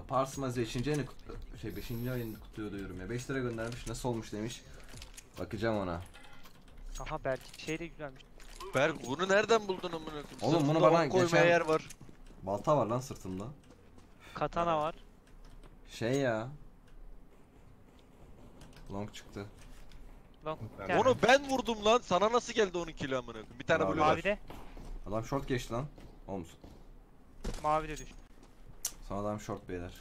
Parsmaz 5. ayını şey 5. ayını kutluyor diyorum ya. 5 lira göndermiş. Nasıl olmuş demiş. Bakacağım ona. Aha belki şey de güzelmiş. Berk bunu nereden buldun amına koyayım? Oğlum bunu Sırtında bana ok koymaya geçen- yer var. Balta var lan sırtımda. Katana var. Şey ya. Long çıktı. Lan Ben- yani, Onu ben vurdum lan. Sana nasıl geldi 12 kilo amına koyayım? Bir tane Abi. blue var. mavi de. Adam short geçti lan. Oğlum Mavi de düştü. son adam short beyler.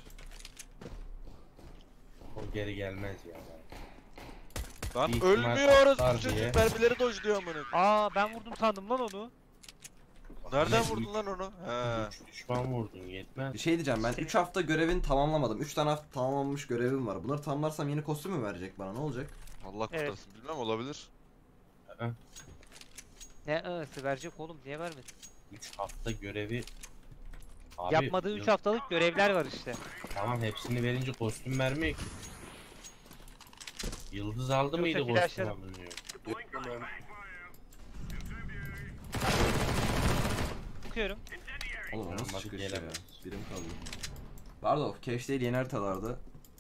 O geri gelmez ya. Lan Bir ihtimal ölmüyoruz patlar bu çocuk diye. mermileri dojluyor amına koyayım. Aa ben vurdum sandım lan onu. Nereden Ne- vurdun lan onu? He. 3 düşman vurdun yetmez. Bir şey diyeceğim ben Şey- 3 hafta görevini tamamlamadım. 3 tane hafta tamamlanmış görevim var. Bunları tamamlarsam yeni kostüm mü verecek bana ne olacak? Allah Evet. kurtarsın bilmem olabilir. Ne ısı verecek oğlum niye vermedin? 3 hafta görevi. Abi, Yapmadığı 3 haftalık görevler var işte. Tamam hepsini verince kostüm vermiyor ki. Yıldız aldı Yoksa mıydı kostüm flaşlarım. alınıyor? Bakıyorum. Oğlum o nasıl Olmadı, çıkış ya? gelemez. Birim kaldı. Pardon cache değil yeni haritalarda.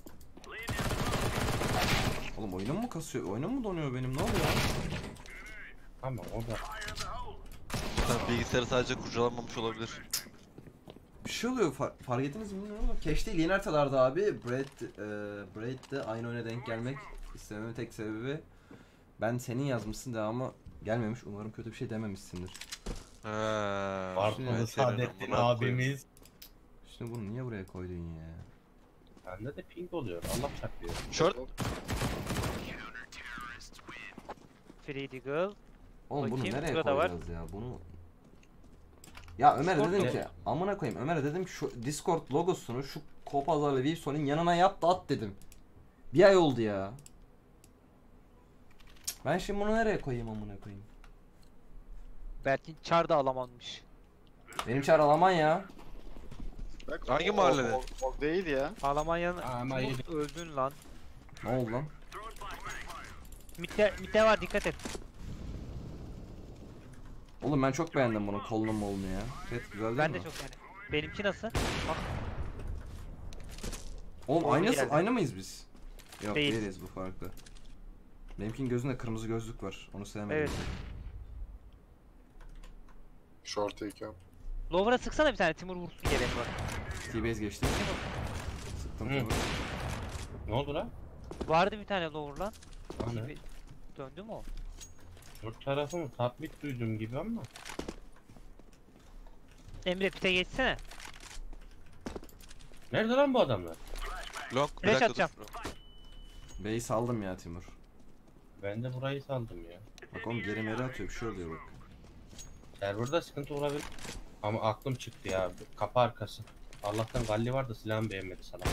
Oğlum oyunum mu kasıyor? Oyunum mu donuyor benim? Ne oluyor? Ama o da Sen bilgisayarı sadece kurcalanmamış olabilir. Bir şey oluyor fark ettiniz mi bilmiyorum ama cache değil yeni haritalarda abi. Braid'de aynı oyuna denk gelmek istememin tek sebebi ben senin yazmışsın devamı gelmemiş. Umarım kötü bir şey dememişsindir. He. Bartolu ben senin Saadettin amına koyayım. abimiz. Şimdi bunu niye buraya koydun ya? Bende de ping oluyor. Allah çarpıyor. Short. Free Deagle. Oğlum bunu Bakayım, nereye burada var. koyacağız ya? Bunu ya Ömer'e Discord dedim ne? ki amına koyayım Ömer'e dedim ki şu Discord logosunu şu Kopazar'la Wilson'un yanına yap da at dedim. Bir ay oldu ya. Ben şimdi bunu nereye koyayım amına koyayım? Belki çar da alamanmış. Benim çağrı Alman ya. Bak, Hangi mahallede? O değil ya. Almanya'nın Ama Umut öldün lan. Ne oldu lan? Mitte var dikkat et. Oğlum ben çok beğendim bunu kolunu molunu ya. Evet güzel değil Ben mi? de çok yani. Benimki nasıl? Bak Oğlum Oldu aynısı, geldi. aynı mıyız biz? Yok Değil. değiliz bu farklı. Benimkinin gözünde kırmızı gözlük var. Onu sevmedim. evet. Short take yap. Lower'a sıksana bir tane Timur vursun diye beni bak. T-base geçti. Sıktım Hı. tabii. Ne oldu lan? Vardı bir tane lower lan. Hani Bir- Döndü mü o? dört tarafı mı tatbik duydum gibi ama. Emre pite geçsene. Nerede lan bu adamlar? Long. Bir Flash dakika atacağım. dur. B'yi saldım ya Timur. Ben de burayı saldım ya. Bak oğlum geri meri atıyor bir şey oluyor bak. Serverda sıkıntı olabilir. Ama aklım çıktı ya. Kapı arkası. Allah'tan Galli var da silahımı beğenmedi sana.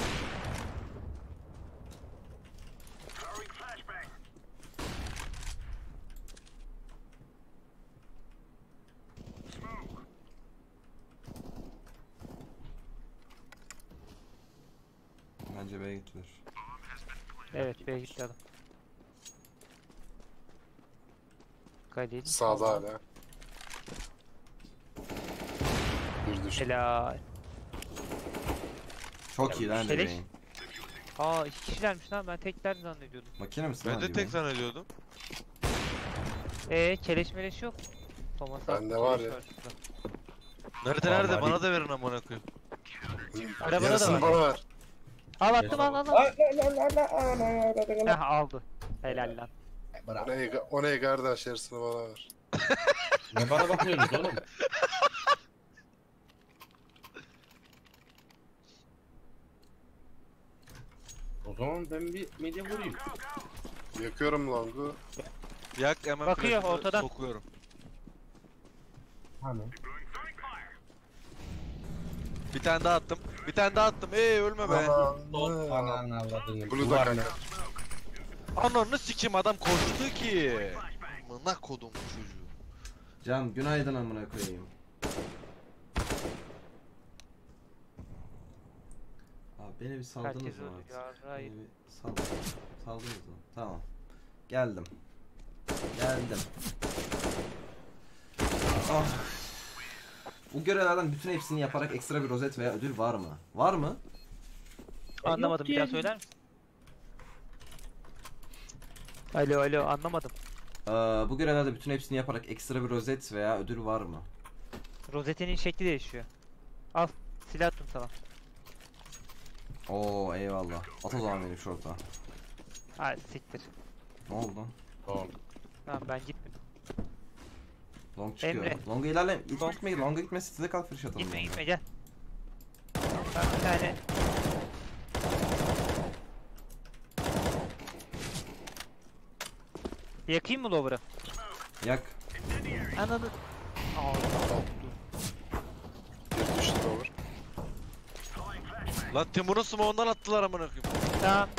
Bence B'ye gittiler. Evet B'ye gitti adam. Galil. Sağda hala. Bir düştü. Helal. Çok iyi lan Felix. B'yin. Aa 2 kişilermiş lan ben tekler zannediyordum. Makine misin Ben lan de Divan? tek zannediyordum. Keleş meleş yok. Thomas'a Bende var keleş ya. şurada. Nerede Vallahi nerede? Bana da verin amına koyayım. Arabada da Yarısını var. bana ver. Al attım al. Heh aldı. Helal lan. O ne kardeş, yarısını bana ver. Ne bana bakıyorsunuz oğlum? O zaman ben bir medya vurayım. Yakıyorum longu. Yak hemen Bakıyor, flash'ını ortadan. sokuyorum. Hani? Bir tane daha attım. Bir tane daha attım. Ölme be. Sol ananı avradını. Blue da Duvar kanka. ne? Ananı sikim adam koştu ki. Amına kodum çocuğu. Can günaydın amına koyayım. Abi beni bir saldınız Herkes mı öldü artık? ya. Hayır. Beni bir saldınız mı? Tamam. Geldim. Ah. Bu görevlerden bütün hepsini yaparak ekstra bir rozet veya ödül var mı? Var mı? Anlamadım, bir daha diyelim. söyler misin? Alo alo, anlamadım. Bu görevlerde bütün hepsini yaparak ekstra bir rozet veya ödül var mı? Rozetinin şekli değişiyor. Al, silah attım sana. Oo eyvallah. At o zaman benim şorta. Ha siktir. Ne oldu lan? Tamam. Tamam ben gitmedim. Long çıkıyor. Emre. Long'a ilerle. Long'a gitme, size kal fırış atalım. Gitme Long'a. gitme gel. Ben bir tane... Yakayım mı lower'ı? Yak. Ananı... Aa, Bir düştü de olur. Lan Timur'un smoke'undan attılar amına koyayım. tamam.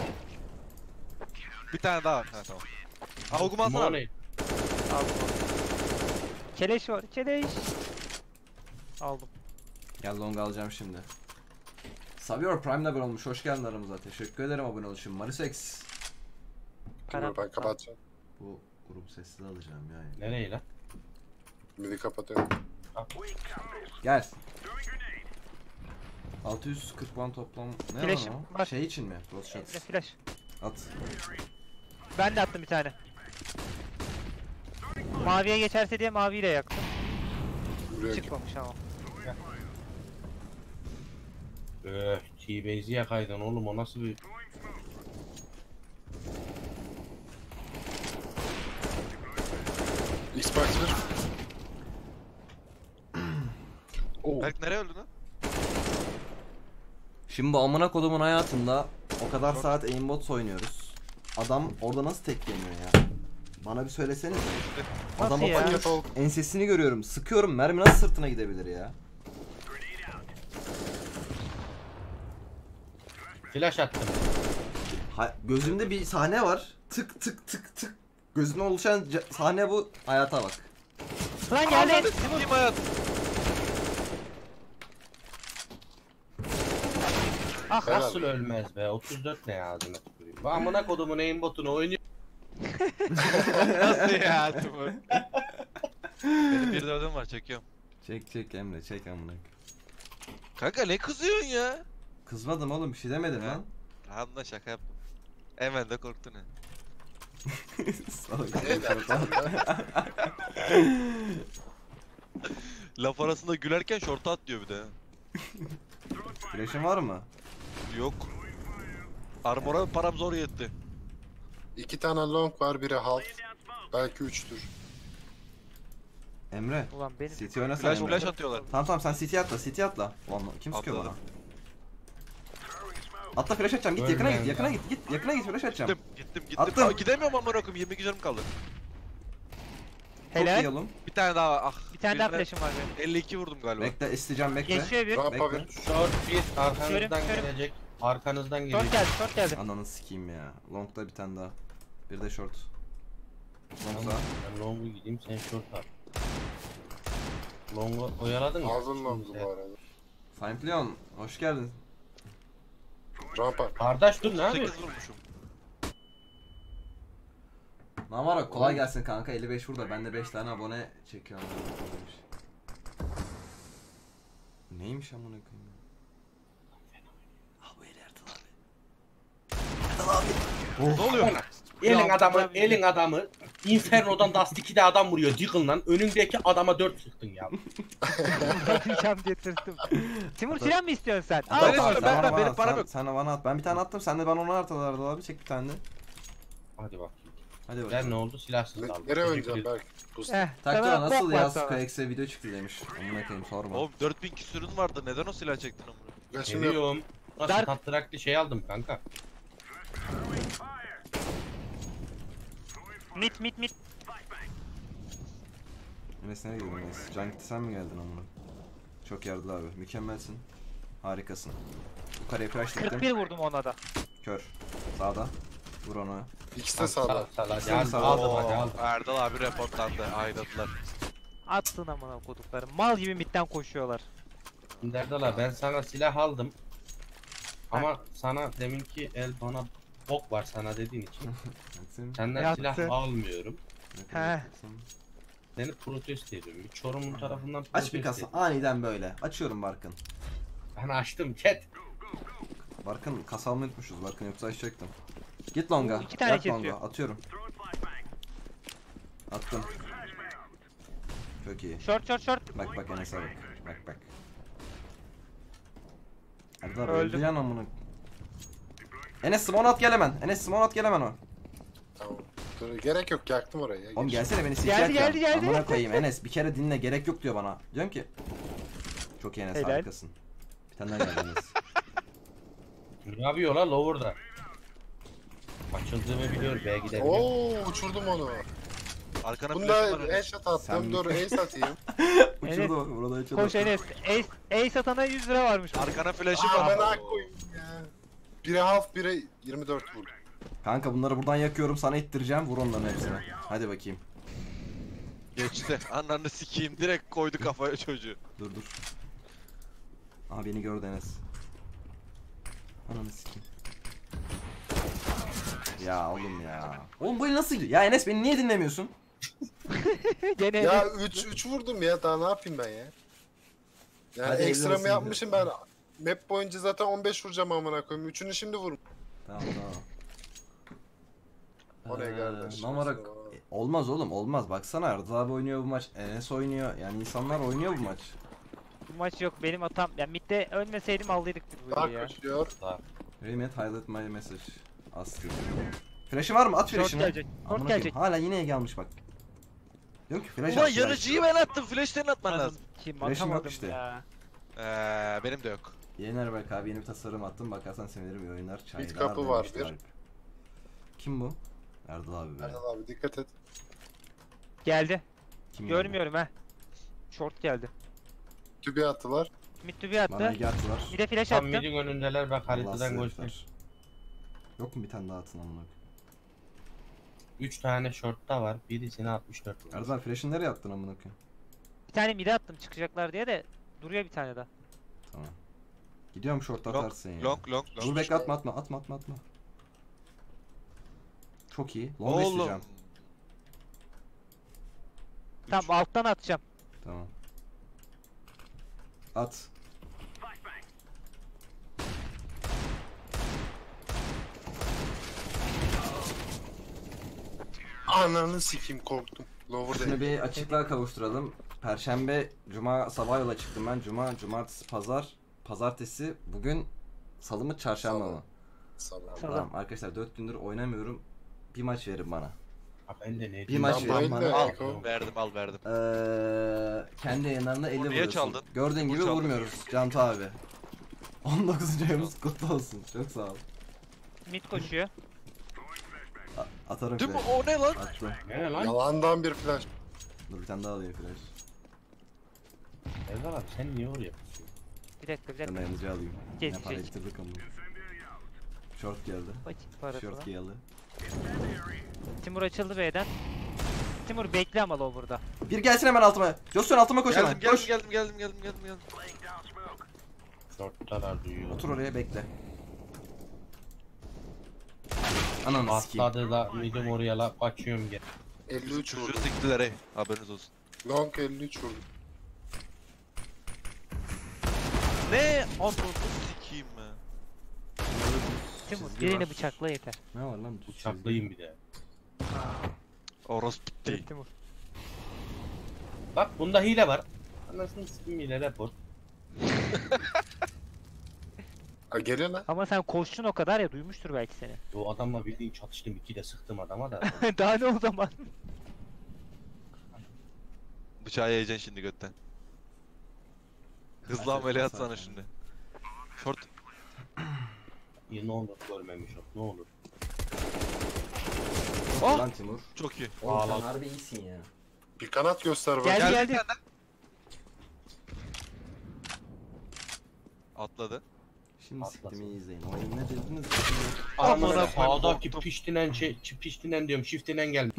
Bir tane daha var. Ha tamam. Avgum alsana abi. Money. Aldım. Keleş var, keleş. Aldım. Gel long alacağım şimdi. Savior Prime abone olmuş. Hoş geldin aramıza. Teşekkür ederim abone oluşun. Marisex. Dur ben kapatacağım. Bu grup sessiz alacağım yani. Nereye lan? Midi kapatıyorum. Gel. 640 puan toplam. Ne Flash'im lan o? var. Şey için mi? Cross shot. Emre flash. At. Ben de attım bir tane. Maviye geçerse diye maviyle yaktım. Buraya git. Çıkmamış ama. T-Base'i yakaydın oğlum, o nasıl bir... Xbox 1. Oo. Berk nereye öldü lan? Şimdi bu amına kodumun hayatında o kadar saat aimbot oynuyoruz. Adam orada nasıl tekleniyor ya? Bana bir söylesenize. Nasıl Adamın ya? ensesini görüyorum. Sıkıyorum. Mermi nasıl sırtına gidebilir ya? Flash attım. Gözümde bir sahne var. Tık tık tık tık. Gözüne oluşan sahne bu. Hayata bak. Lan geldi. Sikeyim hayat. Ah Helal. Nasıl ölmez be? 34 ne ya ağzına tüküreyim. Bu amına kodumun aimbot'unu oynuyor. Nasıl ya Timur? Benim bir dördüm var çekiyorum. Çek çek Emre çek amına. Kanka ne kızıyorsun ya? Kızmadım oğlum, bir şey demedim Ha? lan. Anla şaka yaptım. Hemen de korktun ha. Salak. Ne dersin ya? Laf arasında gülerken şorta at diyor bir de. Flash'ın var mı? Yok. Armor'a param zor yetti. 2 tane long var, biri half. Belki 3'tür. Emre. Ulan benim. CT oynasana Flash Emre. flash atıyorlar. Tamam sen CT atla, CT atla. Ulan kim sıkıyor bana? Atladım. Atla flash atacağım, git yakına Ölmeyen git, yakına ya. git, yakına git flash atacağım. Gittim. Attım. Aa, gidemiyorum amına koyayım 22 canım kaldı. Çok iyi Helal. oğlum. Bir tane daha ah. Bir tane daha birine flash'ım var benim. 52 vurdum galiba. Bekle isteyeceğim bekle. Geçiyor bir. Rampa Bekle. 1. Short bir arkanızdan Körüm. gelecek. Arkanızdan Short gelecek. geldi, short geldi. Ananı sikeyim ya. Long'da bir tane daha. Bir de short. Long Tamam, sağ. ben long'u gideyim, sen short at. Long'u oyaladın mı? Aldın long'u Şimdi bu arada. Saint Leon, hoş geldin. Rampa. Kardeş dur ne 8 yapıyorsun? vurmuşum. Namara kolay gelsin kanka, 55 vur da ben de 5 tane abone çekiyorum. Neymiş amına koyayım ya? Abi Ertuğ abi. Ne oluyor? Elin Ya, adamı, abi. elin adamı. Inferno'dan Dust 2'de adam vuruyor. Yıkın lan. Önündeki adama 4 sıktın ya. Bakacağım getirdim. Timur silah mı istiyorsun sen? Ben Al. istiyorum, Sen ben- bana benim at, param sen- yok. Sen bana at. Ben bir tane attım, sen de bana onu artılardı abi. Çek bir tane de. Hadi bak. Hadi Ben bakalım. ne oldu? Silahsız kaldım. Nereye Teşekkür oynayacağım ederim. belki? Boost. Taktura sana nasıl bok ya? var sana. KX'e video çıktı demiş. Amına koyayım sorma. Oğlum 4000 küsürün vardı. Neden o silah çektin amına? Flash'ım yok. Geliyorum. Nasıl Dark- tatlıraklı şey aldım kanka. Mid. Enes nereye girdin Enes? Can gitti, sen mi geldin amına? Çok yardılı abi. Mükemmelsin. Harikasın. Bu kareye flash diktim. 41 vurdum ona da. Kör. Sağda. Vur onu. İkisi de sağda. Sağ Sen Hadi sağ- aldım Oo, hadi aldım. Erdal abi reportlandı. Aydadılar. Attın amına koduklarım. Mal gibi midden koşuyorlar. Derdala ben sana silah aldım. Ama sana deminki el bana bok var sana dediğin için. Senden Yaktı. silah almıyorum. He. Seni protesto ediyorum. Bir Çorum'un tarafından Aç protesto bir kasa. ediyorum. Aniden böyle. Açıyorum Barkın. Ben açtım chat. Barkın kasalını unutmuşuz. Barkın yoksa açacaktım. Git longa. Oo, 2 tane Yak kesiyor. longa. Atıyorum. Attım. Çok iyi. Short. Bak bak Enes'e bak. Bak. Erdal Öldüm. öldü yan amına. Enes Simon at gel hemen. Enes Simon at gel hemen o. Tamam. Dur, gerek yok yaktım orayı. Ya. Oğlum Geç. gelsene beni Geldi, sikecek ya. geldi. Amına koyayım Enes bir kere dinle gerek yok diyor bana. Diyorum ki. Çok iyi Enes Helal. harikasın. Bir tane daha geldi Enes. Ne yapıyor la lower'da? Açıldığımı biliyor B'ye gidebiliyor. Oo uçurdum onu. Arkana flash'ım Bunda var. headshot attım. Sen- Dur ace atayım. Uçurdu bak burada uçurdu. Koş Enes. Ace satana 100 lira varmış. Arkana flash'ım Aa var. ben hak koyayım ya. Biri half biri 24 vurdu. Kanka bunları buradan yakıyorum sana ittireceğim vur onların hepsine. Hadi bakayım. Geçti. Ananı sikeyim. Direkt koydu kafaya çocuğu. Dur. Aha beni gördü Enes. Ananı sikeyim. Ya oğlum ya. Oğlum bu el nasıl gidiyor? Ya Enes beni niye dinlemiyorsun? Gene Ya 3 vurdum ya daha ne yapayım ben ya? Yani Hadi elli ekstramı olsun yapmışım ben. Map boyunca zaten 15 vuracağım amına koyayım. 3'ünü şimdi vurum. Tamam. O ne kardeş? Namara olmaz oğlum olmaz. Baksana Erdal abi oynuyor bu maç. Enes oynuyor. Yani insanlar oynuyor bu maç. bu maç yok benim hatam. Yani midde ölmeseydim aldıydık biz bu Daha ya. koşuyor. Remit highlight my message. Astro. Flash'ı var mı? At Short flash'ını. gelecek. Amına Short koyayım, gelecek. hala yine gelmiş bak. Diyorum ki flash Ulan at, flash. yanıcıyı ben attım. Flash senin atman lazım. Kim Flash'ım yok atamadım işte. ya. Benim de yok. Yeni Erbek abi yeni bir tasarım attım. Bakarsan sevinirim iyi oyunlar. Çaylar. kapı var, demişti bir. Alp. Kim bu? Erdal abi be. Erdal abi dikkat et. Geldi. Kim Görmüyorum ha. Short geldi. Tübe attılar. Mid to be geldi? Bana attı. Ege attılar. Bir de flash Tam attı. midin önündeler bak Allah haritadan göster. seyirler. Yok mu bir tane daha atın amına koyayım? 3 tane short'ta var. Birisine 64 vurmuş. Erdal flash'ını nereye attın amına koyayım? Bir tane mid'e attım çıkacaklar diye de duruyor bir tane daha. Tamam. Gidiyorum short Long, atarsın ya. long. Dur bekle atma. Çok iyi. Long Oğlum. isteyeceğim. Tamam alttan atacağım. Tamam. At. Ananı sikeyim korktum. Lower Şimdi değil. bir açıklığa kavuşturalım. Perşembe, cuma sabah yola çıktım ben. Cuma, cumartesi, pazar, pazartesi. Bugün salı mı, çarşamba mı? Salam. Salı. Tamam arkadaşlar 4 gündür oynamıyorum. Bir maç verin bana. Ha ben de ne Bir maç Ben verin bayıldım. bana. Al. Eko. Verdim. Kendi yayınlarında 50 Niye vuruyorsun. çaldın? Gördüğün gibi Çaldın. vurmuyoruz Cantu abi. 19. ayımız kutlu olsun. Çok sağ ol. Mid koşuyor. Atarım Değil mi? flash. O ne lan? Attım. Ne lan? Yalandan bir flash. Dur bir tane daha alayım flash. Erdal abi sen niye oraya pusuyorsun? Bir dakika. Ben de yanıcı alayım. Geç, Ne para geç. getirdik ama. Short geldi. Açık parasını. Short geldi. Timur açıldı B'den. Timur bekle ama o burada. Bir gelsin hemen altıma. Josyon altıma koş hemen. Koş. Geldim. Short'talar duyuyor. Otur oraya bekle. Ananı sikeyim. Atladı da midim oraya la kaçıyorum gel. 53 Çocuğu vurdu. siktiler ey. Haberiniz olsun. Long 53 vurdu. Ne? Ananı sikeyim mi? Timur Çizgi birini var. bıçakla yeter. Ne var lan? Bıçaklıyım bir de. Orospu değil. Evet, Timur. Bak bunda hile var. Anasını sikim hile rapor. Ha geliyor lan. Ama sen koştun o kadar ya duymuştur belki seni. O adamla bildiğin çatıştım 2 de sıktım adama da. Daha ne o zaman? Bıçağı yiyeceksin şimdi götten. Hızlı Sakin, ameliyat sakin. sana şimdi. Short. Ne olur görmemiş ol ne olur. Oh! Lan Timur. Çok iyi. Oğlum sen Ağlam. harbi iyisin ya. Bir kanat göster bak. Geldi Geldi geldi. Atladı. Şimdi Atlasın. siktimi iyi izleyin. Oyun ne dediniz? Amına Amına koyayım, sağdaki korktum. piştinen piştinen diyorum shiftinen gelmiş.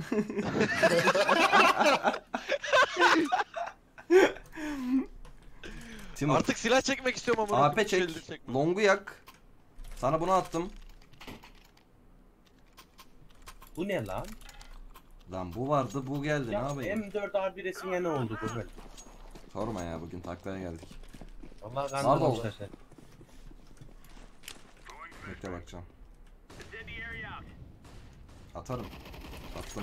Timur. Artık silah çekmek istiyorum ama. AP çek. Long'u yak. Sana bunu attım. Bu ne lan? Lan bu vardı bu geldi ne Ya yapayım? M4 R1'esine ne oldu bu böyle? Sorma ya bugün taklaya geldik. Vallahi Sağ ol. kandırmışlar sen. Başka bakacağım. Atarım. Attım.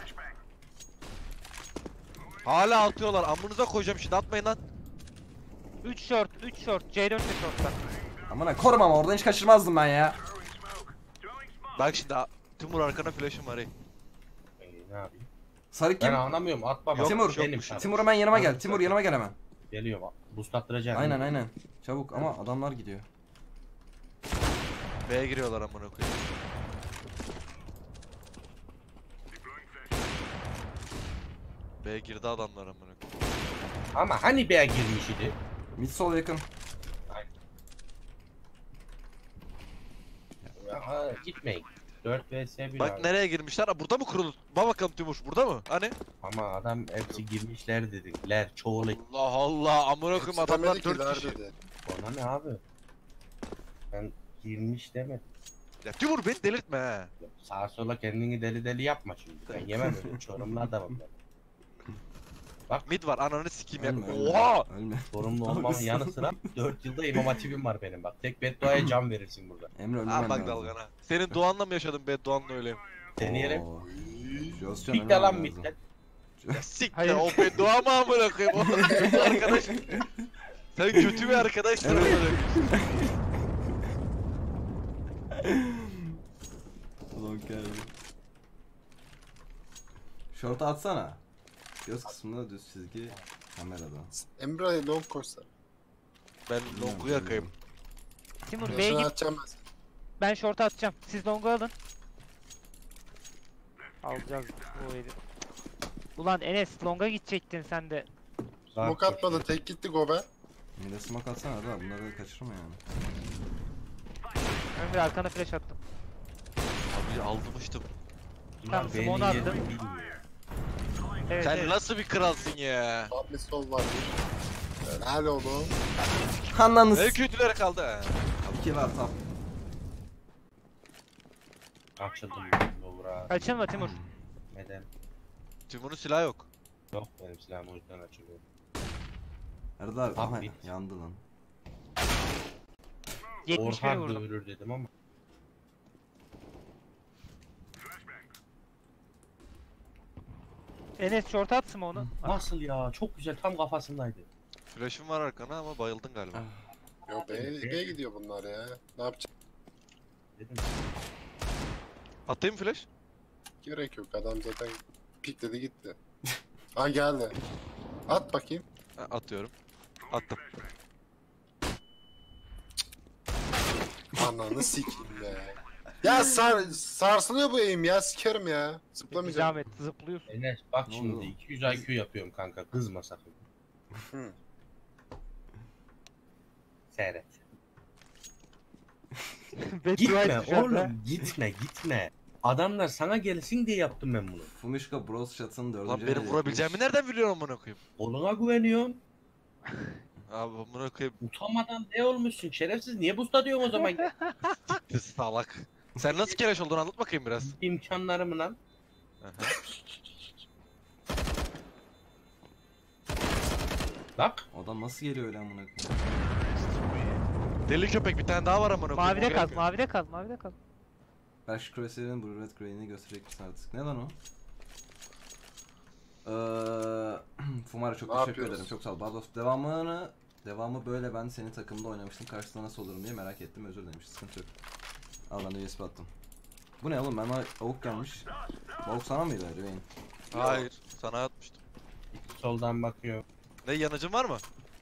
Hala atıyorlar. Amınıza koyacağım şimdi, atmayın lan. 3 short, 3 short. C4 de short'ta. Amına korum ama oradan hiç kaçırmazdım ben ya. Bak şimdi Timur arkana flash'ım var. Ne yapayım? Sarı Ben kim? anlamıyorum, atma bak. Timur, Benim Timur hemen yanıma gel. Timur yanıma gel hemen. Geliyor bak. Boost attıracaksın. Aynen aynen. Çabuk ama adamlar gidiyor. B'ye giriyorlar amına koyayım. B'ye girdi adamlar amına koyayım. Ama hani B'ye girmiş idi? Mid sol yakın. Ya, gitmeyin. 4 vs 1 Bak abi. nereye girmişler? Ha, burada mı kurulu? Bak bakalım Timur, burada mı? Hani? Ama adam hepsi girmişler dediler. Çoğulu. Allah Allah, amına koyayım adamlar Demedi ki 4 kişi. dedi. Bana ne abi? Ben girmiş demedim. Ya Timur beni delirtme he. Sağa sola kendini deli deli yapma şimdi. Ben yemem öyle. Çorumlu adamım ben. Mid var, ananı sikeyim ya. Ölme, ölme, Oha! ölme. Sorumlu olmamın yanı sıra 4 yılda imam hatibim var benim bak. Tek bedduaya can verirsin burada. Emre ölmemen Ha bak lazım. dalgana. Senin Doğan'la mı yaşadın be, Doğan'la öyleyim. Deneyelim. Oo. Joscan Bitti lan ölmemen lazım. bitti. Ya siktir Hayır. o be Doğan mı amına koyayım? O kötü arkadaş. Sen kötü bir arkadaşsın amına koyayım. Ulan geldi. Şortu atsana. Göz kısmında düz çizgi kamerada. Emre long koşsa. Ben longu yakayım. Timur B'ye Yaşını git. atacağım ben. Ben short'a atacağım. Siz long'u alın. Alacağız bu eli. Ulan Enes long'a gidecektin sen de. Smoke atmadı, tek gitti Gobe. Bir de smoke atsana da bunları kaçırma yani. Ömür arkana flash attım. Abi almıştım. Tamam, Simon attım. Evet, Sen evet. nasıl bir kralsın ya? Top mid sol var bir. Helal oğlum. Ananız. Ne kötüler kaldı ha. 2 var tam. Açıldım. Lovra. Açılma Timur. Neden? Timur'un silahı yok. Yok benim silahım o yüzden açılıyor. Erda abi Tam aha, bit. yandı lan. 71 Orhan vurdum. dövülür dedim ama. Enes short'a atsın onu. Nasıl ya? Çok güzel tam kafasındaydı. Flash'ım var arkana ama bayıldın galiba. Yo B'ye gidiyor bunlar ya. Ne yapacak? Dedim. Atayım flash. Gerek yok, adam zaten pikledi gitti. Ha geldi. At bakayım. Ha, atıyorum. Attım. Ananı sikeyim be. Ya sarsılıyor bu eğim ya, sikerim ya. Zıplamayacağım. Zahmet zıplıyorsun. Enes bak Ne şimdi oldu? 200 IQ yapıyorum kanka. Kızma sakın. Hı. Seyret. Beddua Gitme etmiş hatta. oğlum gitme. Adamlar sana gelsin diye yaptım ben bunu. Fumishka Bros Shot'ın 4. Lan benim vurabileceğimi nereden biliyorsun amına koyayım? Oğluna güveniyorsun. Abi amına koyayım. Utanmadan ne olmuşsun şerefsiz niye busta diyorsun o zaman? Kız salak. Sen nasıl keleş olduğunu anlat bakayım biraz. İmkanlarımı lan. Aha. Bak. Adam nasıl geliyor öyle amına koyayım? Deli köpek bir tane daha var amına koyayım. Mavide o kal, gelmiyor. mavide kal, mavide kal. Bash Crusader'ın Blue Red Grey'ini gösterecek misin artık? Ne lan o? Fumara çok Ne teşekkür yapıyoruz? ederim. Çok sağ ol. Bardos devamı böyle ben senin takımda oynamıştım. Karşısında nasıl olurum diye merak ettim. Özür dilerim. Sıkıntı yok. Al ben de USB attım. Bu ne oğlum? Ben avuk gelmiş. Avuk sana mıydı Rüveyn? Hayır. Sana atmıştım. Soldan bakıyor. Ne yanıcın var mı?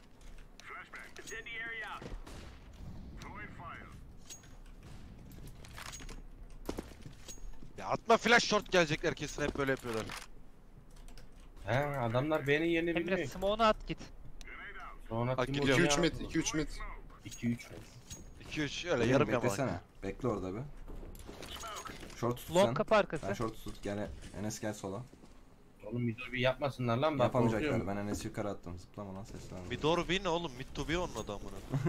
Ya atma flash short gelecekler kesin hep böyle yapıyorlar. He adamlar beni yeni Emre bilmiyor. smoke'unu at git. Sonra Bak, Timur gidiyorum. 2-3 mid, 2-3 mid. 2-3 mid. 2-3 öyle Rüveyn, yarım yamalak. beklesene. Bekle orada bir. Short tut Long sen. kapı arkası. Sen short tut. Gel Enes gel sola. Oğlum müdür bir yapmasınlar lan bak Yapamayacaklar. korkuyorum. Ben Enes'i yukarı attım. Zıplama lan seslenme. Mid or B ne oğlum? Mid to B onun adı amına.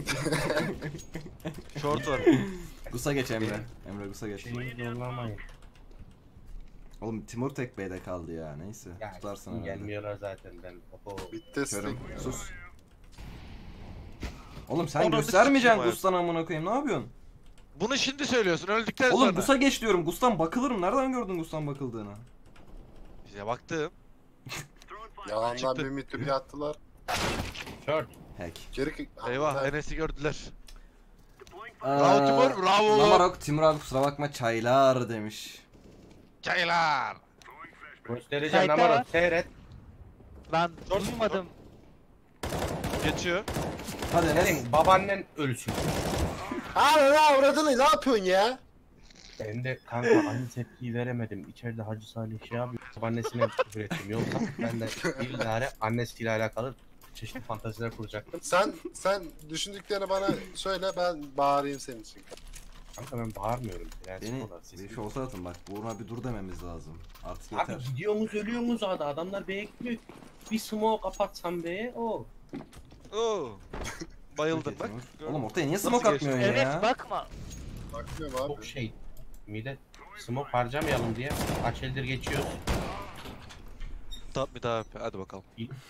Short var. Gusa geç Emre. Emre Gusa geç. Şeyi zorlamayın. Oğlum Timur tek B'de kaldı ya. Neyse. Ya Tutarsın herhalde. gelmiyorlar zaten ben. Oho. Bitti Körüm. stick. Sus. Oğlum sen Ananı göstermeyeceksin sikeyim Gus'tan amına koyayım. Ne yapıyorsun? Bunu şimdi söylüyorsun öldükten Oğlum sonra. Gus'a geç diyorum. Gus'tan bakılırım. Nereden gördün Gus'tan bakıldığını? İşte baktım. Yalandan Çıktı. bir mitübi attılar. Short. Hack. Geri... Eyvah Ha, Enes'i gördüler. Bravo Bravo Timur, bravo oğlum. Namarok, Timur abi kusura bakma çaylar demiş. Çaylar. Göstereceğim Site'da ama var. seyret. Lan Short. duymadım. Geçiyor. Hadi Enes. Senin babaannen ölsün. Abi ne avradını ne yapıyorsun ya? Ben de kanka aynı tepkiyi veremedim. İçeride Hacı Salih şey yapıyor. Babaannesine küfür ettim. Yoksa ben de bilahare annesiyle alakalı çeşitli fanteziler kuracaktım. Sen düşündüklerini bana söyle ben bağırayım senin için. Kanka ben bağırmıyorum. Prensip Beni olarak. bir şey olsa atın bak. Buğra bir dur dememiz lazım. Artık Abi yeter. gidiyorsunuz ölüyorsunuz ada. Adamlar B'ye gidiyor. Bir smoke kapatsam B'ye o. Oo. Bayıldım bak. Oğlum ortaya niye Nasıl smoke atmıyorsun Evet ya? bakma. Bakmıyorum Çok abi. şey. Millet smoke harcamayalım diye aç eldir geçiyoruz. Top mid abi. Hadi bakalım.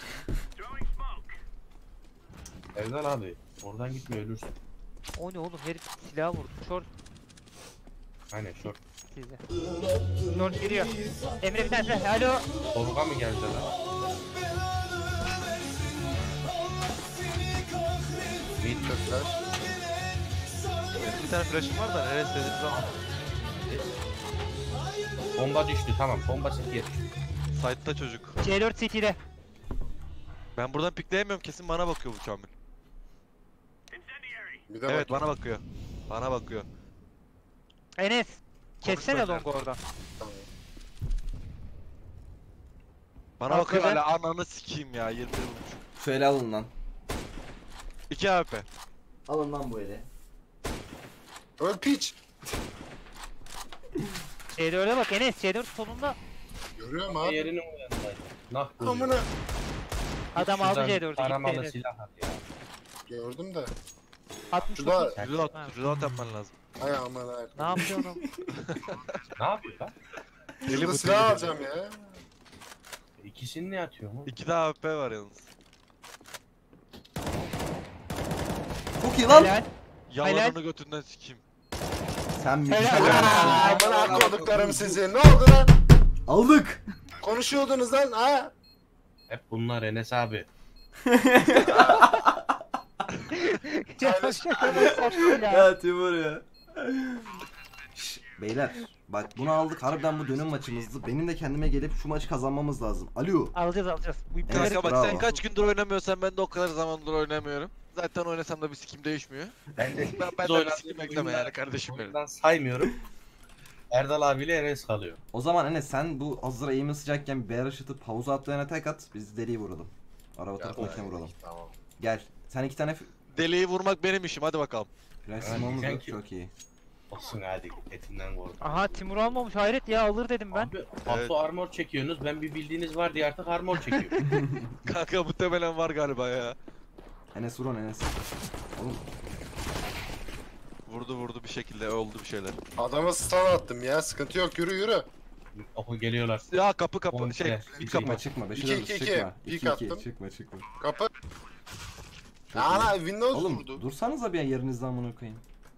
Erdal abi oradan gitme ölürsün. O ne oğlum herif silahı vurdu. Short Aynen short. size. Short giriyor. Emre bir tanesi. Alo. Toruga mı geldi lan? Mid Kökler. Benim bir tane flash'ım var da neresi dediğiniz zaman. bomba düştü tamam. Bomba setiye düştü. Side'da çocuk. C4 City'de. Ben buradan pikleyemiyorum kesin bana bakıyor bu Kamil. Bir de Evet bak. bana bakıyor. Bana bakıyor. Enes. Kessene Konuşma longu oradan. Tamam. Bana bakıyor Haklı be. hala ananı sikeyim ya 20 vurmuş. Şöyle alın lan. 2 AP. Alın lan bu eli. Öl piç. C4'e bak Enes. C4 solunda. Görüyorum Abi. abi. Yerinin uyanındaydı. Nah Amına. Adam aldı Şuradan C4'ü. Taramalı Gitti Enes. silah at ya. Gördüm de. 69. Şurada- Reload, Ha. reload yapman lazım. Ay aman ay. Ne yapıyorsun oğlum? Ne yapıyor lan? Eli bu Silah deli. alacağım ya. İkisini ne atıyor mu? 2 daha AP var yalnız. Çok iyi lan. Helal. Yalanını götünden sikeyim. Sen bir Helal. şey Aa, yapıyorsun. Amına koduklarım sizi. Ne oldu lan? Aldık. Konuşuyordunuz lan ha? Hep bunlar Enes abi. Ya şaka bak saçma ya. Ya Timur ya. Şş, beyler bak bunu aldık harbiden bu dönüm maçımızdı. Benim de kendime gelip şu maçı kazanmamız lazım. Alo. Alacağız. Bu ipleri Evet, Kanka bak bravo. sen kaç gündür oynamıyorsan ben de o kadar zamandır oynamıyorum. Zaten oynasam da bir sikim değişmiyor. Ben de Benden bir sikim bekleme yani kardeşim benim. oyundan saymıyorum. Erdal abiyle Enes kalıyor. O zaman Enes sen bu hazır eğimin sıcakken bir barış atıp havuza atlayana tek at. Biz deliği vuralım. Araba tarafındakine vuralım. Tamam. Gel. Sen iki tane Deliği vurmak benim işim hadi bakalım. flash Evet, smoke'umuz diyeceksin yok. ki- Çok iyi. Olsun hadi etinden vurun. Aha Timur almamış hayret ya alır dedim ben. Abi paso armor çekiyorsunuz. Ben bir bildiğiniz var diye artık armor çekiyorum. Kanka muhtemelen var galiba ya. Enes vur onu Enes. Oğlum Vurdu bir şekilde oldu bir şeyler. Adama stun attım ya. Sıkıntı yok. Yürü. Oku geliyorlar. Ya kapı Komple, şey bir kapı. çıkma çıkma. 5'e İki, 4 iki, çıkma. iki. 2 Peek 2 attım. çıkma çıkma. Kapı. Çok Ana iyi. Windows Oğlum vurdu. dursanıza bir yerinizden amına koyayım.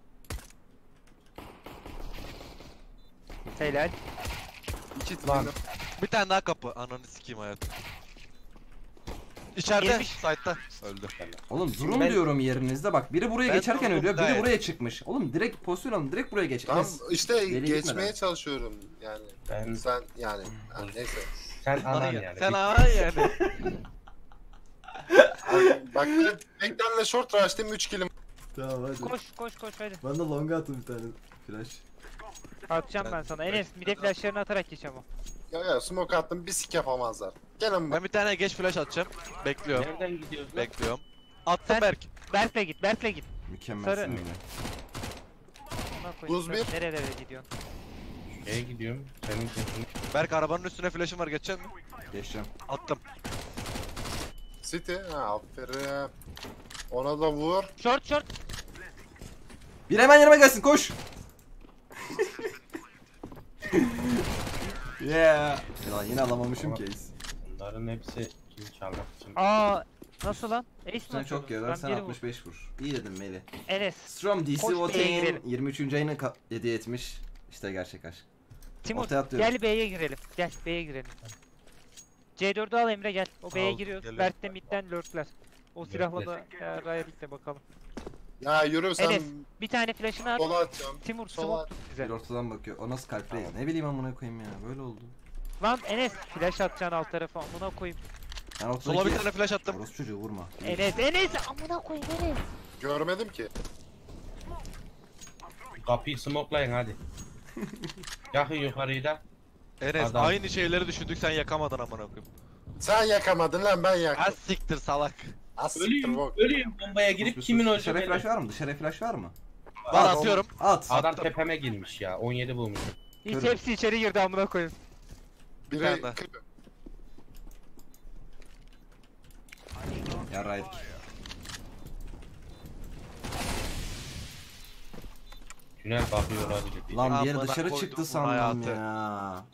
Helal. İki Lan. Bir tane daha kapı. Ananı sikeyim hayatım. İçeride, Girmiş. site'da. Öldü. Oğlum durun Ben- diyorum yerinizde bak biri buraya Ben geçerken durdum ölüyor biri gayet. buraya çıkmış. Oğlum direkt pozisyon alın direkt buraya geç. Tamam Enes, işte Deli geçmeye gitmeden. çalışıyorum yani. Ben Sen yani. Ha, neyse. sen anan Lan yani. Sen anan yani. Bak Beklen'le short rush'tım 3 kilim. Tamam hadi. Koş hadi. Ben de longa attım bir tane flash. Atacağım ben sana. Enes mide flashlarını atarak geç ama. Ya smoke attım bir sik yapamazlar. Gelin bak. Ben bir tane geç flash atacağım. Bekliyorum. Nereden gidiyoruz lan? Bekliyorum. Attım Sen- Berk. Berk'le git. Mükemmelsin Sarı. öyle. Ona koyayım. Buz bir. Nerelere gidiyorsun? Şeye gidiyorum. Senin sesini. Berk arabanın üstüne flash'ım var geçecek mi? Geçeceğim. Attım. City. Ha aferin. Ona da vur. Short. Bir hemen yanıma gelsin koş. Yeah. Ya yine alamamışım Tamam. case. Bunların hepsi kill çalmak için. Aa Nasıl lan? Ace mi Sen çok atıyordun? yiyorlar, Ben sen geri vur. 65 vur. İyi dedim Melih. Enes. Strom DC Koş B'ye Voting'in girelim. 23. ayını hediye etmiş. İşte gerçek aşk. Timur Ortaya atlıyorum. gel B'ye girelim. Gel B'ye girelim. C4'ü al Emre gel. O B'ye Al, giriyor. geliyorum. Berk de midden lurkler. O silahla da Raya birlikte bakalım. Ya yürü sen. Enes, Bir tane flash'ını at. Sola atacağım. Timur sola smoke at. tut Bir bize. ortadan bakıyor. O nasıl kalpli? Ne bileyim amına koyayım ya. Böyle oldu. Lan Enes flash atacaksın alt tarafa. Amına koyayım. Ben ortadaki... Sola bir tane flash attım. Orospu çocuğu vurma. Enes amına koyayım Enes. Görmedim ki. Kapıyı smokelayın hadi. Yakın yukarıyı da. Enes Adam. aynı şeyleri düşündük sen yakamadın amına koyayım. Sen yakamadın lan ben Az yaktım. siktir salak. Asiktir bok. Ölüyüm bombaya girip kimin Dışarı öleceğini. flash var mı? Dışarı flash var mı? Var At. atıyorum. At. Adam tepeme girmiş ya. 17 bulmuş. Hiç Körüm. hepsi içeri girdi amına koyayım. Biri Ben de. Yarraydık. Tünel bakıyor olabilir. Lan bir yer Amına dışarı koydum çıktı bu sandım hayatı. ya.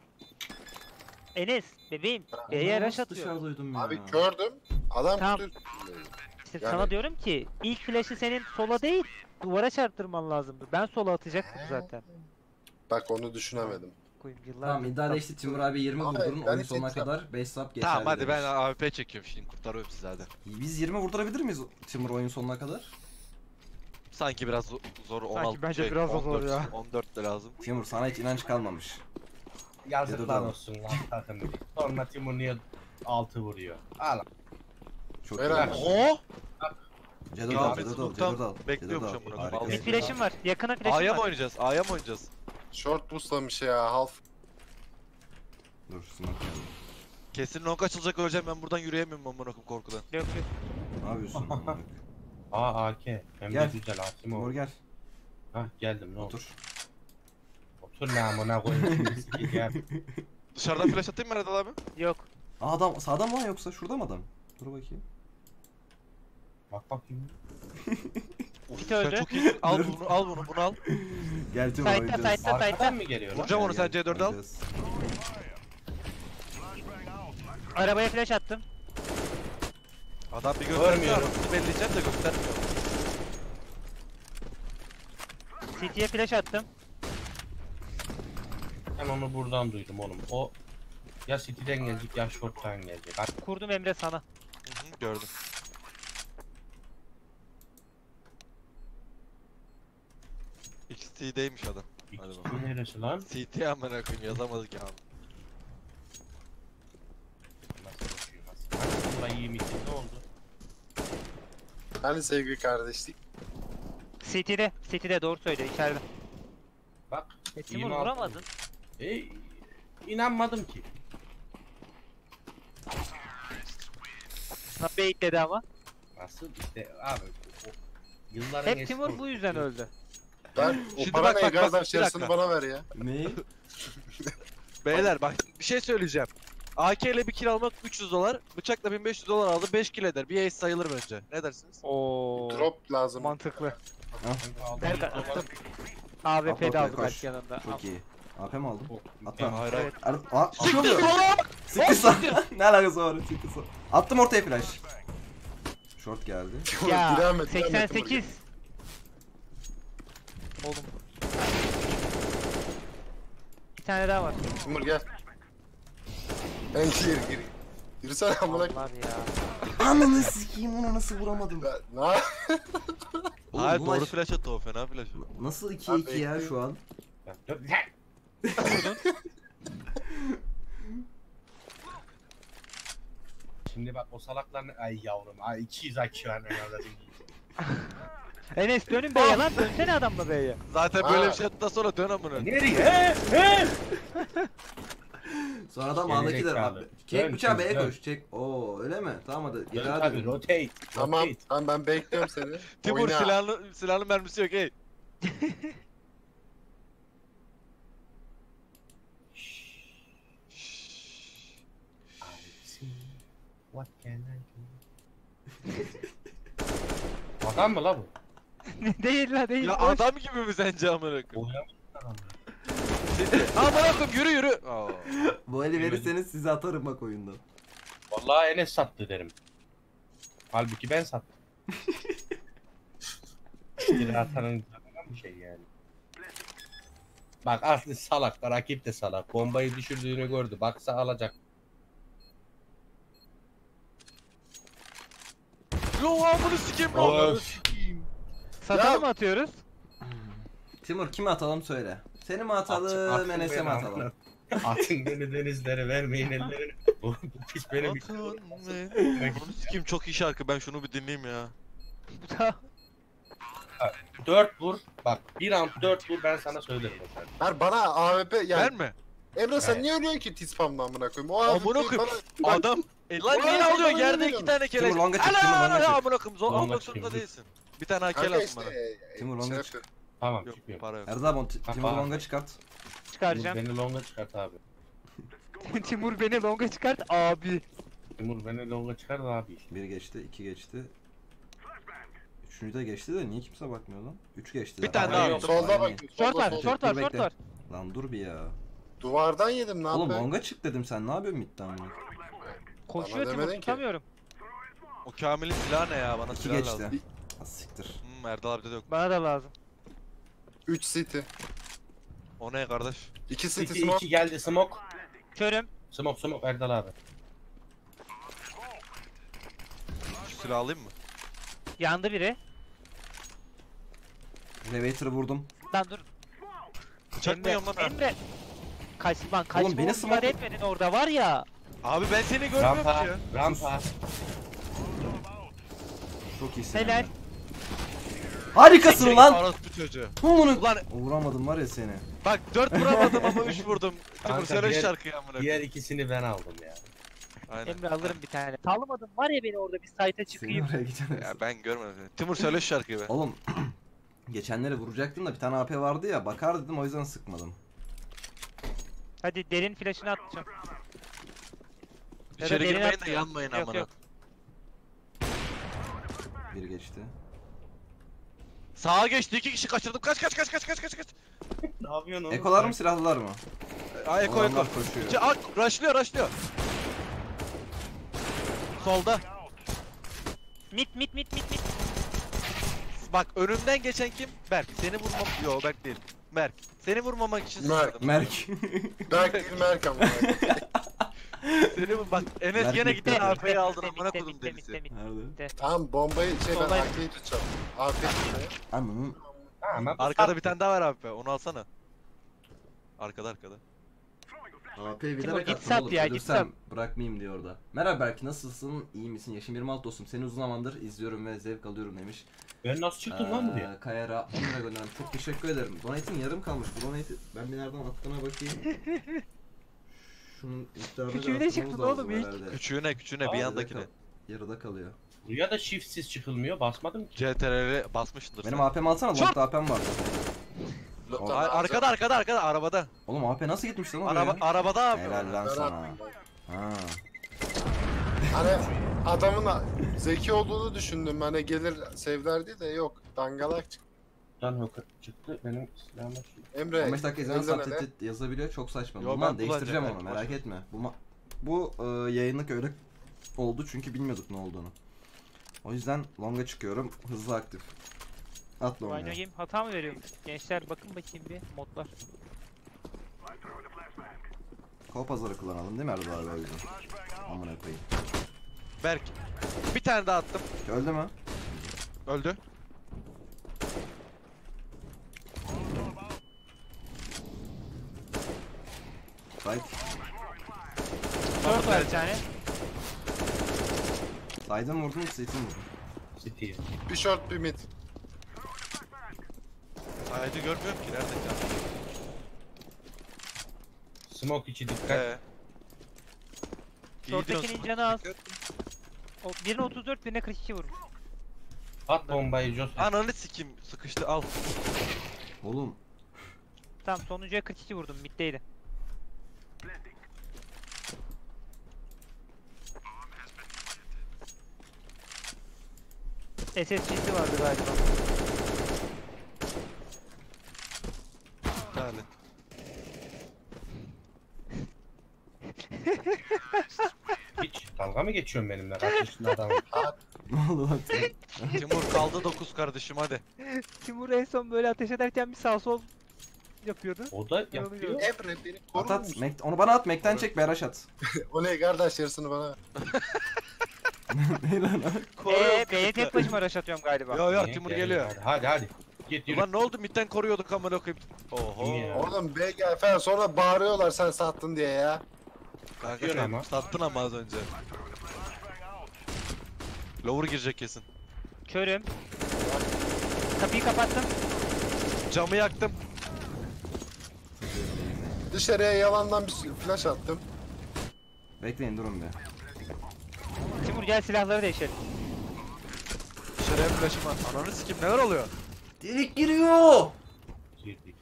Enes bebeğim B'ye rush Nasıl atıyor. dışarı duydum ya. Abi gördüm. Adam Tamam. kutu. İşte Yani- sana diyorum ki ilk flash'ı senin sola değil duvara çarptırman lazımdı. Ben sola atacaktım zaten. Bak onu düşünemedim. Koyayım yıllar. Tamam iddia değişti. Timur abi 20 Abi, vurdurun ben oyun hiç sonuna etmem. kadar 5 sap geçerli Tamam hadi ben demiş. AWP çekiyorum şimdi kurtarıyorum sizi hadi. Biz 20 vurdurabilir miyiz Timur oyun sonuna kadar? Sanki biraz zor 16 bence biraz da zor 14, ya. 14 de lazım. Timur sana hiç inanç kalmamış. Yazıklar Dedim. olsun lan takım. Sonra Timur niye 6 vuruyor? Al. Çok Beyler. iyi. Oo! Cedodal, Ahmet Cedodal, Sultan Cedodal. bekliyormuş Cedodal. amına koyayım. Harikasın. Bir flash'ım var. Yakına flash'ım A'ya mı var. oynayacağız? A'ya mı oynayacağız? Short boostlamış ya half. Dur smoke geldi. Kesin long açılacak öleceğim ben buradan yürüyemiyorum amına koyayım korkudan. Yok yok. Ne yapıyorsun? AK. Hem Gel. de güzel Asim Timur o. gel. Hah geldim ne oldu? Otur. Otur lan amına koyayım şimdi sikeceğim. Dışarıdan flash atayım mı Erdal abi? Yok. Aa, adam sağda mı lan yoksa şurada mı adam? Dur bakayım. Bak bakayım. Git Sen öldü. çok iyi. Al bunu al bunu al. Gel Timur Side'da oynayacağız. side'da side'da. Arkadan mı geliyor lan? Vuracağım onu Gel, sen gel, C4'ü al. oynayacağız. Arabaya flash attım. Adam bir göstermiyor. Görmüyorum. Belleyeceğim de göstermiyor. CT'ye flash attım. Ben onu buradan duydum oğlum. O ya City'den gelecek ya Short'tan gelecek. Bak Kurdum Emre sana. Hı hı, gördüm. XT'deymiş adam. Hadi ikisi bakalım. neresi lan? CT amına koyayım yazamadık ya. Nasıl koşuyor nasıl? Bunda iyi misin ne oldu? Hani sevgi kardeşlik. CT'de doğru söylüyor içeride. Bak. Timur 26. vuramadın. İnanmadım ki. Snapbait dedi ama. Nasıl işte abi o yılların Hep eski Timur bu oyuncu. yüzden öldü. Ben o Şimdi para bak, ne bak, bak, kardeş bir yarısını dakika. bana ver ya. Ne? Beyler bak bir şey söyleyeceğim. AK ile bir kill almak 300 dolar, bıçakla 1500 dolar aldı 5 kill eder. Bir ace sayılır bence. Ne dersiniz? Oo. Drop lazım. Mantıklı. Aldım, Nerede aldım. attım? AWP'de Ortaya aldı koş. belki yanında. Çok iyi. AP mi aldın? O- Atla. Hayır hayır. Aa, şey oluyor. Sıkısa. Ne alakası var? Sıkısa. Attım ortaya flash. Short geldi. Ya Direnme, direnme, 88. Oğlum. Bir tane daha var. Timur gel. Ben gir. Girsene amına. Allah ya. Ananı sikeyim, onu nasıl vuramadım? Ne? Oğlum, Hayır bu doğru maç flash attı o fena flash. nasıl 2-2 ya şu an? Dur, Şimdi bak o salaklar ay yavrum ay 200 IQ var ben anladım. Enes dönün B'ye lan dönsene adamla B'ye. Zaten Ha. böyle bir şey attıktan sonra dön amına. Nereye? Sonra da Gelecek mağdakiler abi. abi. Çek Dön, bıçağı B'ye dön. koş. Çek. Oo öyle mi? Tamam hadi. Geri Tabii hadi. rotate. Tamam. rotate. Tamam ben bekliyorum seni. Timur Oyna. silahlı mermisi yok ey. I see what can I do? Adam mı la bu? Değil la değil. Ya boş. adam gibi mi sence amına koyayım? Oynamış adam. Amına koyayım yürü yürü. Aa. Bu eli verirseniz size atarım bak oyundan. Vallahi Enes sattı derim. Halbuki ben sattım. Bir atanın bir şey yani. Bak aslı salak, rakip de salak. Bombayı düşürdüğünü gördü. Baksa alacak. Yo amını sikeyim lan. Of. Sata Ya- mı atıyoruz? Timur kime atalım söyle. Seni mi atalım, Enes'e mi atalım? Atın beni denizlere, vermeyin ellerini. Bu pis benim için. Atın beni. Amını sikeyim çok iyi şarkı. Ben şunu bir dinleyeyim ya. 4 vur. Bak bir round 4 vur, ben sana söylerim o şarkıyı. Ver bana AWP yani. Ben mi? Emre sen Evet. niye ölüyorsun ki T-spam'dan amına koyayım? O Amına AWP'yi koyayım. bana... Adam. Lan Ulan niye sen alıyorsun? bana Yerde ne 2 diyorsun? tane keleş. Timur longa çık, Timur longa çık. Amına koyayım. Longa Olmak çıkayım, zorunda dur. değilsin. Bir tane akel Kanka at işte. bana. Timur şey longa yapıyor. Tamam Yok çıkıyorum. para yok. Erdal abi Timur'u Tamam. longa çıkart. Çıkaracağım. Beni longa çıkart abi. Timur beni longa çıkart abi. Timur beni longa çıkart abi. Bir geçti, iki geçti. Üçüncü de geçti de niye kimse bakmıyor lan? Üç geçti. Bir zaten. tane daha Aynen. attım. Solda Aynen. bak. Short var, solda. short var, Dur, short bekle. var. Lan dur bir ya. Duvardan yedim lan Oğlum ben. longa çık dedim, sen ne yapıyorsun midden bunu? Koşuyor Timur, demedin ki. tutamıyorum. O Kamil'in silahı ne ya? Bana İki silah geçti. lazım. Az siktir. Erdal abi de yok. Bana da lazım. 3 city. O ne kardeş? 2 city City smoke. 2 geldi smoke. Körüm. Smoke Erdal abi. Şu silahı alayım mı? Yandı biri. Elevator'ı vurdum. Lan dur. Bıçak mı yiyorum lan ben? Emre. Lan kaçma beni beni smoke- etmedin orada var ya. Abi ben seni görmüyorum ki Rampa. ya. Rampa. Çok iyisin. Helal. Emre. Harikasın Çekil lan. orospu çocuğu. Ulan Ulan vuramadım var ya seni. bak 4 vuramadım ama 3 vurdum. Timur Kanka, söyle diğer- şarkıyı amına. Diğer ikisini ben aldım ya. Aynen. Emre alırım bir tane. Sallamadım var ya beni orada bir site'a Seni çıkayım. oraya gidemezsin. Ya ben görmedim seni. Timur söyle şu şarkıyı be. Oğlum geçenleri vuracaktım da bir tane AP vardı ya, bakar dedim, o yüzden sıkmadım. Hadi derin flash'ını atacağım. İçeri derin girmeyin de atmıyorum. yanmayın Yok, amına. yok. Bir geçti. Sağa geçti 2 kişi kaçırdım. Kaç. Ne yapıyorsun oğlum? Ekolar mı silahlılar mı? Ay eko. Adamlar koşuyor. Rushlıyor. Solda. Mit. Bak önümden geçen kim? Berk. Seni vurmam. Yo Berk değil. Berk. Seni vurmamak için Berk. sıkmadım. Merk. Berk değil Merk amına koyayım. Seni vur. Bak Enes Berk gene bitti. gitti AF'yi aldın Mitte, amına mitte, kodum mitte, delisi. mitte. Nerede? Tamam bombayı ben Soldayım. AK'yi tutacağım. AK'yi tutacağım. Ananın. Ama Arkada bir tane daha var abi. Onu alsana. Arkada. AP'yi Timur, bilerek git attım sat oğlum. ya, git Ölürsem bırakmayayım diyor orada. Merhaba Berk, nasılsın? İyi misin? Yaşım 26 dostum. Seni uzun zamandır izliyorum ve zevk alıyorum demiş. ben nasıl çıktım lan buraya? Kayara 10 lira gönderdim. Çok teşekkür ederim. Donate'in yarım kalmış. Bu donate'i ben bir nereden attığına bakayım. Şunun miktarını Küçüğüne bir çıktın atmamız lazım oğlum ilk. herhalde. Küçüğüne bir Yarıda yandakine. Yarıda kalıyor. Buraya da shiftsiz çıkılmıyor. Basmadım ki. CTRL'e basmışsındır. Benim sen. AP'mi alsana. Çok- Long'da AP'm vardı. Tamam, Ay, arkada arabada. Oğlum AP nasıl gitmiş lan oraya? Arabada abi. Helal lan Ben sana. attım. Ha. Hani adamın zeki olduğunu düşündüm. Hani gelir sevlerdi de yok. Dangalak çıktı. Can Hooker çıktı. Benim silahıma şey. Emre. 15 dakika izlenen elden ele. subtitle yazabiliyor, çok saçma. Yo, Bundan ben değiştireceğim onu, kullanacağım, merak boş ver. etme. Bu yayınlık öyle oldu çünkü bilmiyorduk ne olduğunu. O yüzden longa çıkıyorum, hızlı aktif. At longa. Oynayayım. Hata mı veriyorum? Gençler bakın bakayım bir modlar. Kol pazarı kullanalım değil mi Erdal abi o yüzden? Amına koyayım. Berk. Bir tane daha attım. Öldü mü? Öldü. Right. Short var bir tane. Side'ın vurdun, City'in vurdun. City. Bir short bir mid. Saydı görmüyorum ki nerede can. Smoke içi dikkat. İyi Short'takinin diyorsun. canı az. Birine 34, birine 42 vurmuş. At bombayı Joseph. Ananı sikim sıkıştı al. Oğlum. Tamam sonuncuya 42 vurdum. Middeydi. SSG'si vardı galiba. Yani. Hiç dalga mı geçiyorsun benimle? Kaç yaşında adamım? Ne oldu lan? Timur kaldı 9 kardeşim hadi. Timur en son böyle ateş ederken bir sağ sol yapıyordu. O da yapıyor. Emre beni korur At at. musun? Onu bana at. Mac'ten çek Beraş at. O ne kardeş yarısını bana. Ne lan o? B'ye tek başıma rush atıyorum galiba. Yo yo Niye? Timur Gel, geliyor. Hadi. Git yürü. Ulan ne oldu midden koruyorduk amına koyayım. Oho. Niye? Oğlum B gel falan sonra bağırıyorlar sen sattın diye ya. Kanka Atıyor sen ama. sattın ama az önce. Lower girecek kesin. Körüm. Kapıyı kapattım. Camı yaktım. Dışarıya yalandan bir flash attım. Bekleyin durun bir. Timur gel silahları değişelim. Dışarıya flash'ım var. Ananı sikim neler oluyor? Delik giriyor. Girdi.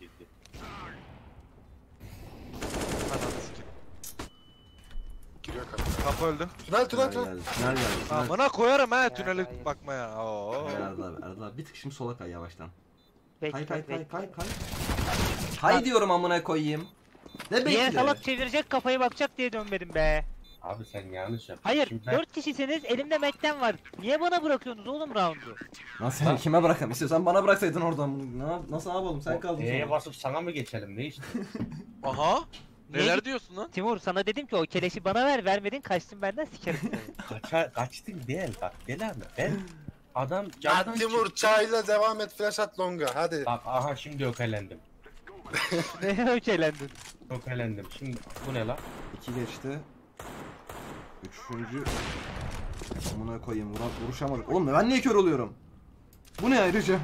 Ananı sikim. Giriyor kanka. Kapı öldü. Tünel Tünel tünel. geldi. Tünel geldi. Tünel. Amına koyarım ha Ya, tünele ya. bakmaya. Oo. Erdal abi, Erdal abi. Bir tık şimdi sola kay yavaştan. Bekle, Kay. bekle. Kay diyorum amına koyayım. Ne Bir yere bekle? salak çevirecek kafayı bakacak diye dönmedim be. Abi sen yanlış yaptın. Hayır, Şimdi ben- 4 kişisiniz, elimde Mac'ten var. Niye bana bırakıyorsunuz oğlum round'u? Nasıl yani kime bırakayım? İstiyorsan bana bıraksaydın oradan bunu. Nasıl yapalım? Sen kaldın E'ye sonra. basıp sana mı geçelim ne işte? Aha. Niye Neler git- diyorsun lan? Timur sana dedim ki o keleşi bana ver, vermedin kaçtın benden sikerim seni. Kaçtın değil bak gel abi. Ben adam Ya camdan Timur çıktı. çayla devam et flash at longa hadi. Bak aha şimdi ökelendim. Ne ökelendin? Ökelendim. Şimdi bu ne la? 2 geçti. Üçüncü. Amına koyayım vuruşamadık. Oğlum ben niye kör oluyorum? Bu ne ayrıca?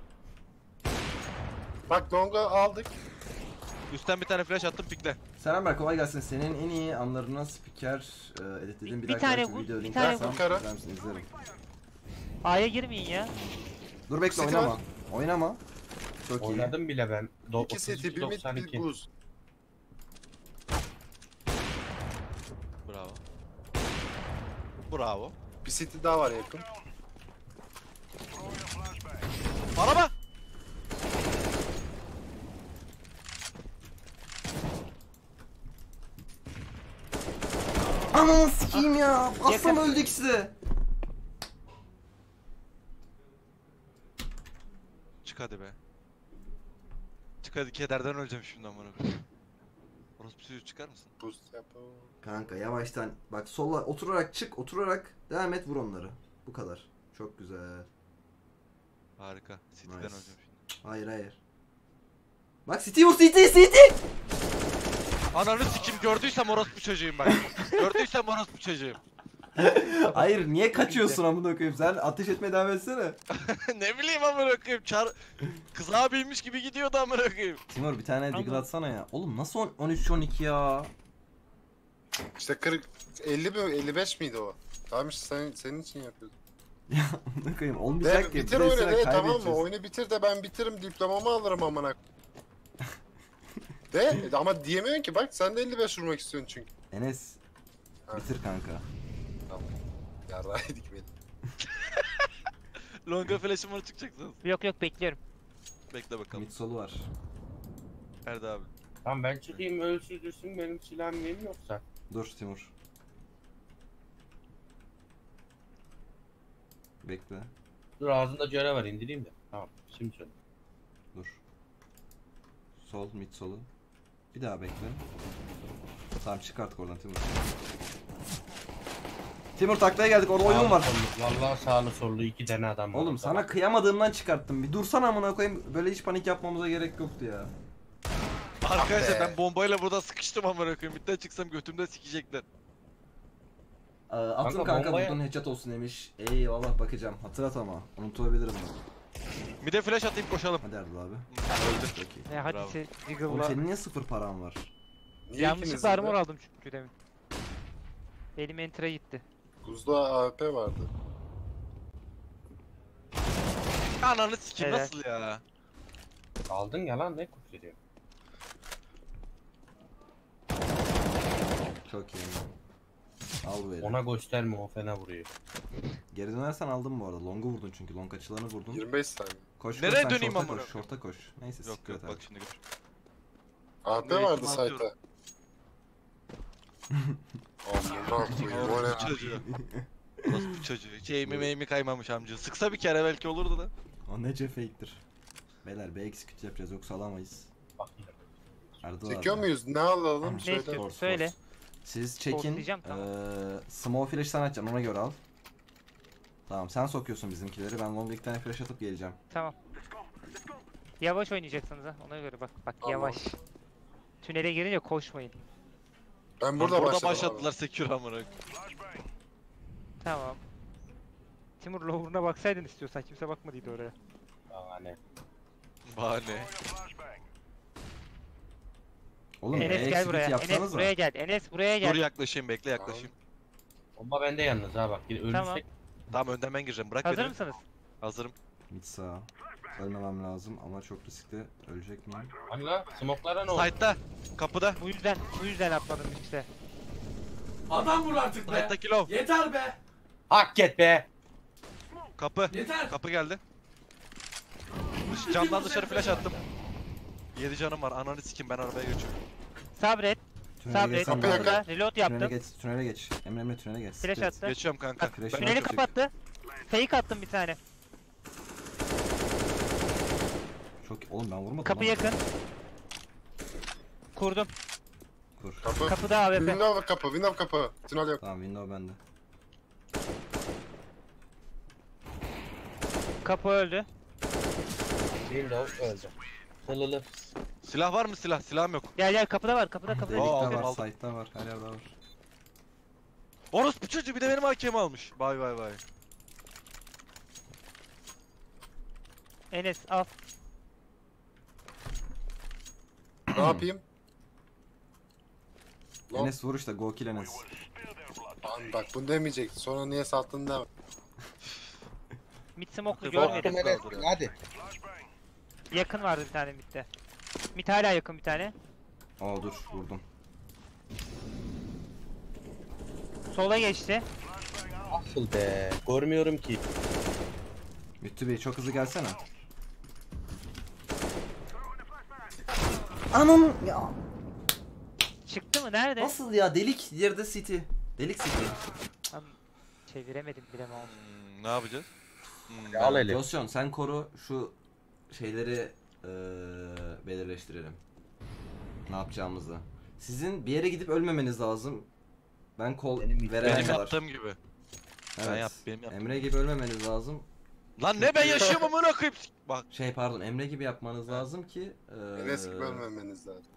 Bak longa aldık. Üstten bir tane flash attım pikle. Selam Berk, kolay gelsin. Senin en iyi anlarına spiker editlediğin Bir bir tane arkadaşın vur, video bir link tane atsam vur. Kara. izler misin? İzlerim. A'ya girmeyin ya. Dur bekle City oynama. var. Oynama. Çok iyi. Oynadım bile ben. 2 seti bir mid bir 92. buz. Bravo. Bravo. Bir city daha var yakın. Araba. Ananı sikeyim ya. Bassam Yakın. öldü ikisi de. Çık hadi be. Çık hadi kederden öleceğim şimdi amına koyayım. Orospu suyu çıkar mısın? Buz yapalım. Kanka yavaştan bak sola oturarak çık, oturarak devam et vur onları. Bu kadar. Çok güzel. Harika. City'den Nice. öleceğim şimdi. Hayır. Bak City vur City. Ananı sikim gördüysem orospu çocuğuyum bak. Gördüysem orospu çocuğuyum. Hayır niye kaçıyorsun amına koyayım? Sen ateş etmeye devam etsene. Ne bileyim amına koyayım kızağa binmiş gibi gidiyordu amına koyayım. Timur bir tane Tamam. deagle atsana ya. Oğlum nasıl 13-12 ya? İşte 40 50 mi 55 miydi o? Tamam işte senin için yapıyordum. Ya amına koyayım olmayacak De, ki. bitir Bireysel oyunu de tamam mı? kaybedeceğiz. Oyunu bitir de ben bitiririm diplomamı alırım amına. De ama diyemiyorsun ki bak sen de 55 vurmak istiyorsun çünkü. Enes Ha. bitir kanka. Yarrağıydık beni. Longa flash'ım var çıkacaksınız. Yok bekliyorum. Bekle bakalım. Mid solu var. Nerede abi? Tamam ben çıkayım ölsüzlüsün benim silahım neyim yoksa. Dur Timur. Bekle. Dur ağzında cere var indireyim de. Tamam şimdi söyle. Dur. Sol, mid solu. Bir daha bekle. Tamam çık artık oradan Timur. Timur taklaya geldik orada oyun Sağlı var. sollu, vallahi sağlı sollu 2 tane adam var. Oğlum orada. sana kıyamadığımdan çıkarttım. Bir dursana amına koyayım. Böyle hiç panik yapmamıza gerek yoktu ya. Arkadaşlar be. ben bombayla burada sıkıştım amına koyayım. Midden çıksam götümden sikecekler. Atın Kanka, kanka bombaya- buradan headshot olsun demiş. Eyvallah bakacağım. Hatırlat ama. Unutabilirim bunu. Bir de flash atayım koşalım. Hadi Erdal abi. Öldü. Çok iyi. Ne hadi Bravo. se Oğlum Diggle'la. senin niye sıfır paran var? Niye Yanlışlıkla ikinizin armor de? aldım çünkü demin. Elim enter'a gitti. Buzda AWP vardı. Ananı sikim Evet. nasıl ya? Aldın ya lan ne kurtarıyor. Çok iyi. Al bu eli. Ona gösterme o fena vuruyor. Geri dönersen aldım bu arada. Long'u vurdun çünkü. Long açılarını vurdun. 25 saniye. Koş Nereye sen döneyim şorta amına koş. Şorta koş. Neyse Yok siktir yok et bak abi. şimdi gör. AWP Neyse, vardı atıyorum. site'da. Amına koyayım o ne? Orospu çocuğu. Nasıl bu çocuğu? Hiç eğimi kaymamış amca. Sıksa bir kere belki olurdu da. O nece fake'tir. Beyler B execute yapacağız yoksa alamayız. Bak yine. Erdal Çekiyor abi. muyuz? Ne alalım? Ne Söyle. istiyorsun? Force, Söyle. force. Siz çekin. Forcelayacağım, tamam. Small flash sen atacaksın ona göre al. Tamam sen sokuyorsun bizimkileri. Ben long bir tane flash atıp geleceğim. Tamam. Yavaş oynayacaksınız ha. Ona göre bak. Bak Tamam. yavaş. Tünele girince koşmayın. Ben Burada burada başladım. başladılar Secure amına. Tamam. Timur lower'una baksaydın istiyorsan. Kimse bakmadıydı oraya. Yani. Bahane. Oğlum Enes gel execute buraya. Enes yapsanız buraya gel. Enes buraya gel. Dur yaklaşayım bekle yaklaşayım. Bomba bende yalnız ha bak. Ölürsek Tamam. Tamam önden ben gireceğim bırak Hazır beni. mısınız? Hazırım. Mid sağ. Ölmemem lazım ama çok riskli. Ölecek miyim? hani lan smoke'lara ne oldu? Side'da. Kapıda. Bu yüzden atmadım işte. Adam vur artık be. Side'da kilo. Yeter be. Hak et be. Kapı. Yeter. Kapı geldi. Camdan dışarı flash attım. 7 canım var. Ananı sikim ben arabaya geçiyorum. Sabret. Tünele Sabret. geçsen Kapıya daha- Burada reload Tünele yaptım. geç, tünele geç. Emre tünele geç. Flash Split. attı. Geçiyorum kanka. Flash Ben- Tüneli çok iyi. kapattı. Fake attım bir tane. Çok oğlum ben vurmadım Kapı lan. yakın. Kurdum. Kur. Kapı. Kapıda AWP. Window kapı. Window kapı. Tünel yok. Tamam window bende. Kapı öldü. Windows öldü. Kılılı. Silah var mı silah? Silahım yok. Gel gel kapıda var. Kapıda. Delikte aldım, var, aldım. site'da var, her yerde var. Orospu çocuğu bir de benim AK'mi almış. Vay vay vay. Enes al. Ne yapayım? Lan, Enes vur işte, go kill Enes. lan bak bunu demeyecek. Sonra niye sattın deme. Mid smoke'lu Bakın, görmedim. bakın. Hadi. Yakın vardı bir tane midde. Mid hala yakın bir tane. Aa dur, vurdum. Sola geçti. Asıl be. Görmüyorum ki. Müttü Bey çok hızlı gelsene. Anam ya. Çıktı mı? Nerede? Nasıl ya, delik yerde city. Delik city. Lan, çeviremedim bile mouse. Ne yapacağız? Al eli. Josyon sen koru, şu şeyleri belirleştirelim. Ne yapacağımızı. Sizin bir yere gidip ölmemeniz lazım. Ben kol Benim verene Benim kadar. yaptığım gibi. Evet. Ben benim yaptığım. Emre gibi ölmemeniz lazım. Lan ne ben yaşıyorum amına koyayım. Bak Şey pardon, Emre gibi yapmanız lazım ki Enes gibi ölmemeniz lazım.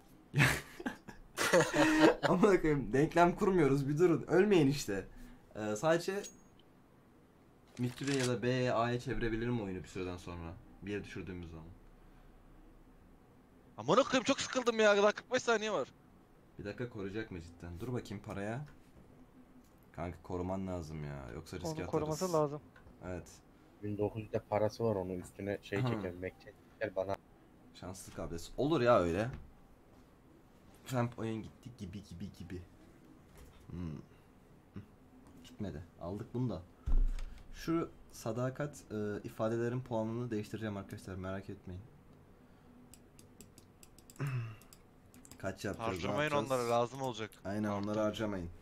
Amına koyayım, denklem kurmuyoruz, bir durun. Ölmeyin işte. Sadece Midtüre ya da B'ye A'ya çevirebilirim oyunu bir süreden sonra. Bir yere düşürdüğümüz zaman. amına koyayım çok sıkıldım ya. Daha 45 saniye var. Bir dakika, koruyacak mı cidden? Dur bakayım paraya. Kanka koruman lazım ya, yoksa riske Onu atarız. koruması lazım. Evet. 1900'de parası var onun üstüne şey Aha. çeker, Mac çeker bana. Şanslı kabiliyet. Olur ya öyle. Tramp oyun gitti gibi. Hmm. Gitmedi. Aldık bunu da. Şu sadakat ifadelerin puanını değiştireceğim arkadaşlar, merak etmeyin. Kaç yapacağız? ne Harcamayın yapacağız? onları lazım olacak. Aynen, onları harcamayın.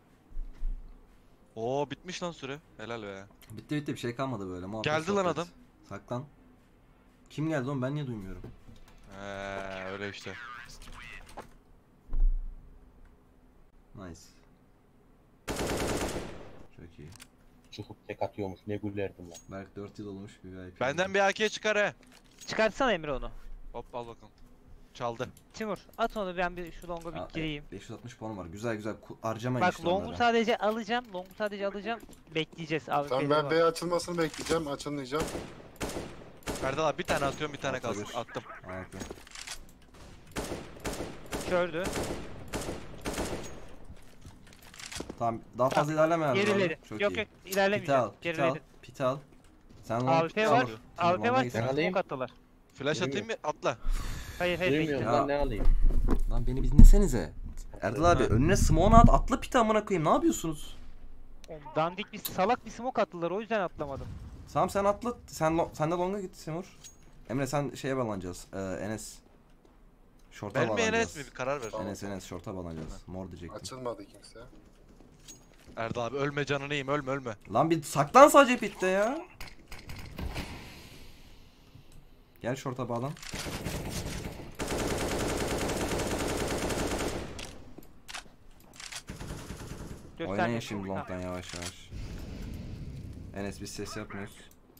Oo bitmiş lan süre. Helal be. Bitti bir şey kalmadı böyle. Muhabbet, Geldi lan sohbet. adam. Saklan. Kim geldi oğlum, ben niye duymuyorum? Öyle işte. Nice. Çok iyi. Çıkıp tek atıyormuş ne güllerdim lan. Berk 4 yıl olmuş bir VIP. Benden bir AK çıkar he. Çıkartsana Emre onu. Hop al bakalım. Çaldı. Timur at onu, ben bir şu longa Aa, bir gireyim. 560 puanım var. Güzel harcamayın Bak işte longu onları. sadece alacağım. Longu sadece alacağım. Bekleyeceğiz abi. Tamam ben B açılmasını bekleyeceğim. Açılmayacağım. Erdal abi bir tane atıyorum bir tane kalsın. Atabilir. Attım. Harika. Kördü. Tamam, daha fazla ilerleme abi. Gerileri. Çok Yok iyi. yok Pit al, ilerlemeyeceğim. pit al, Gerileri. pit al. Sen long AWP pit var. al. AWP var. gitsin. Ben alayım. Smoke attılar. Flash Duymuyor. atayım mı? Atla. Hayır Duymuyorum bekle. Ya. lan ne alayım. Lan beni bir dinlesenize. Erdal abi Ha. önüne smoke at, atla pit amına koyayım. Ne yapıyorsunuz? Oğlum, dandik bir salak bir smoke attılar, o yüzden atlamadım. Tamam sen atla. Sen de longa git Simur. Emre sen şeye bağlanacağız. Enes. Short'a Ben mi bağlanacağız. Enes mi? Bir karar ver. Tamam. Enes short'a bağlanacağız. Mor diyecektim. Açılmadı kimse. Erdal abi ölme canını yiyeyim ölme. Lan bir saklan sadece pitte ya. Gel şorta bağlan. Oynayın şimdi long'dan yavaş yavaş. Enes biz ses yapmıyoruz.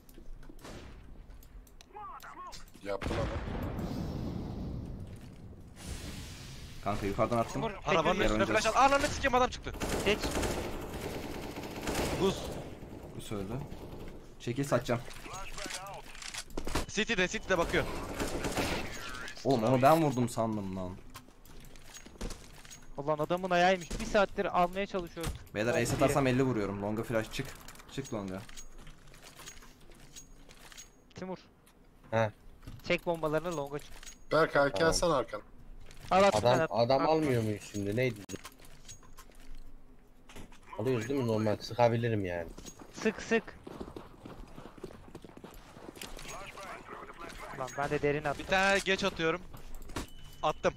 Yaptım ama. Kanka yukarıdan attım. Timur, Arabanın Yer üstüne oynayacağız. flash at. Ananı sikeyim adam çıktı. Geç. Buz. Bu söyledi. Çekil satacağım. City'de bakıyor. Oğlum onu ben vurdum sandım lan. Ulan adamın ayağıymış. Bir saattir almaya çalışıyorum. Beyler ace atarsam 50 vuruyorum. Longa flash çık. Çık longa. Timur. He. Çek bombalarını longa çık. Berk Erken Tamam. sen arkan. Al at. Adam almıyor muyuz şimdi? Neydi? Alıyoruz değil mi normal? Sıkabilirim yani. Sık. Lan ben de derin attım. Bir tane geç atıyorum. Attım.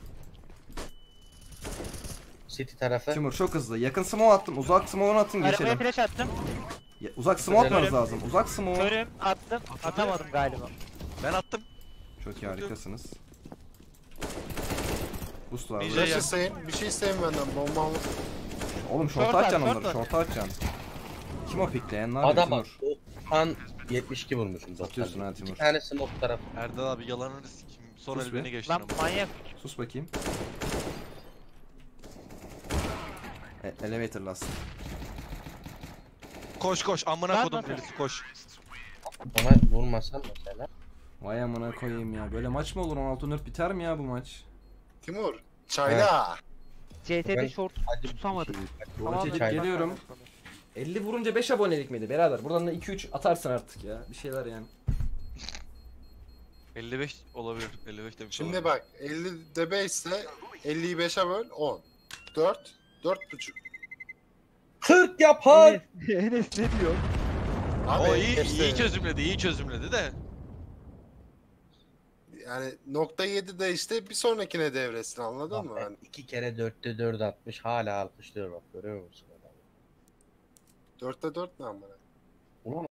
City tarafı. Timur çok hızlı. Yakın smoke attım. Uzak smoke'unu atın Arabaya geçelim. flash attım. Uzak smoke atmanız Görüyorum. lazım. Uzak smoke. Körüm attım. Atamadım galiba. Ben attım. Çok iyi harikasınız. Boost var. DJ burada. Bir şey isteyin. Bir şey isteyin benden. Bomba alın. Oğlum Short short'a at, atacaksın short onları. at. Short'a atacaksın. Kim o pikleyen? Ne yapıyor Adam bak. Timur? 90 72 vurmuşum. Satıyorsun ha 2 Timur. tane smoke tarafı. Erdal abi yalanını sikeyim. Son Sus el be. beni geçti. Lan manyak. Sus bakayım. Elevator last. Koş amına Lan kodum nasıl? delisi koş. Bana vurmasan mesela. Vay amına koyayım ya. Böyle maç mı olur? 16-4 biter mi ya bu maç? Timur. Çayla. CT'de Ben- short Hadi tutamadık. Doğru çekip çay. geliyorum. 50 vurunca 5 abonelik miydi birader? Buradan da 2-3 atarsın artık ya. Bir şeyler yani. 55 olabilir. 55 de bir şey Şimdi olabilir. bak 50 de 5 ise 50'yi 5'e böl 10. 4. 4,5. 40 yapar. Enes ne diyor? Abi O iyi hepsi- çözümledi de. Yani nokta 7 de işte bir sonrakine devresin anladın mı? Bak, Yani 2 kere 4'te 4 atmış hala alkışlıyor bak görüyor musun adamı? 4'te 4 ne amına? Ulan